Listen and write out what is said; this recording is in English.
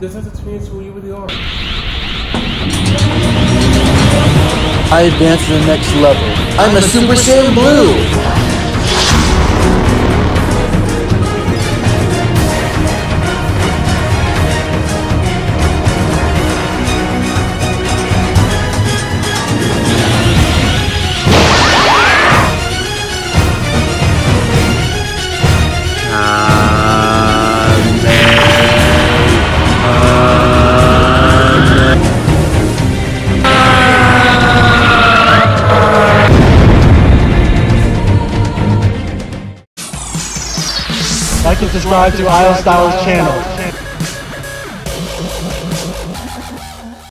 This has a chance who you really are. I advance to the next level. I'm a Super Saiyan Blue! Like and subscribe to IO Styles channel.